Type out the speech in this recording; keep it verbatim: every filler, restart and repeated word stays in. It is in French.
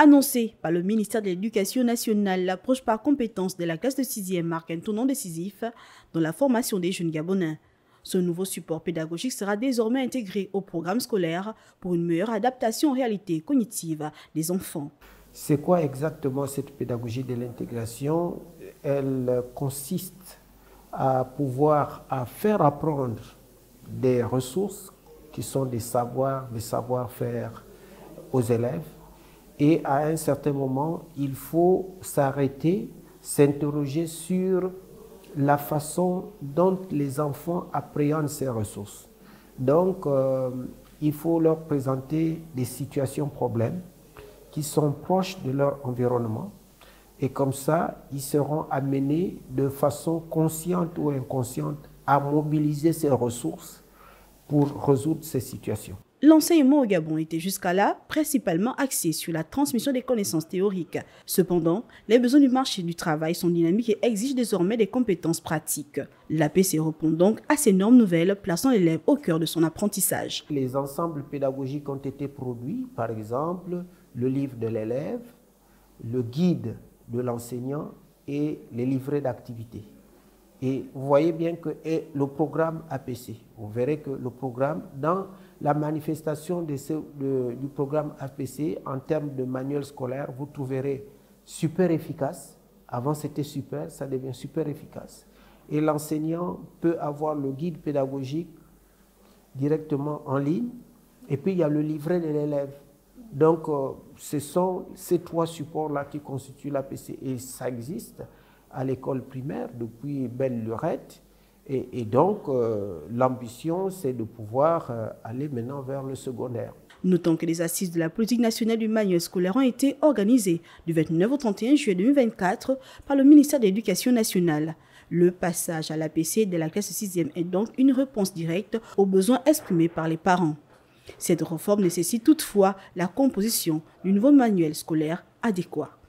Annoncée par le ministère de l'Éducation nationale, l'approche par compétences de la classe de sixième marque un tournant décisif dans la formation des jeunes Gabonais. Ce nouveau support pédagogique sera désormais intégré au programme scolaire pour une meilleure adaptation aux réalités cognitives des enfants. C'est quoi exactement cette pédagogie de l'intégration? Elle consiste à pouvoir à faire apprendre des ressources qui sont des savoirs, des savoir-faire aux élèves. Et à un certain moment, il faut s'arrêter, s'interroger sur la façon dont les enfants appréhendent ces ressources. Donc, euh, il faut leur présenter des situations problèmes qui sont proches de leur environnement. Et comme ça, ils seront amenés de façon consciente ou inconsciente à mobiliser ces ressources pour résoudre ces situations. L'enseignement au Gabon était jusqu'à là principalement axé sur la transmission des connaissances théoriques. Cependant, les besoins du marché du travail sont dynamiques et exigent désormais des compétences pratiques. L'A P C répond donc à ces normes nouvelles, plaçant l'élève au cœur de son apprentissage. Les ensembles pédagogiques ont été produits, par exemple, le livre de l'élève, le guide de l'enseignant et les livrets d'activité. Et vous voyez bien que est le programme A P C. Vous verrez que le programme, dans la manifestation de ce, de, du programme A P C, en termes de manuel scolaire, vous trouverez super efficace. Avant c'était super, ça devient super efficace. Et l'enseignant peut avoir le guide pédagogique directement en ligne. Et puis il y a le livret de l'élève. Donc euh, ce sont ces trois supports-là qui constituent l'A P C. Et ça existe à l'école primaire depuis belle lurette. Et, et donc, euh, l'ambition, c'est de pouvoir euh, aller maintenant vers le secondaire. Notons que les assises de la politique nationale du manuel scolaire ont été organisées du vingt-neuf au trente et un juillet deux mille vingt-quatre par le ministère de l'Éducation nationale. Le passage à l'A P C de la classe sixième est donc une réponse directe aux besoins exprimés par les parents. Cette réforme nécessite toutefois la composition du nouveau manuel scolaire adéquat.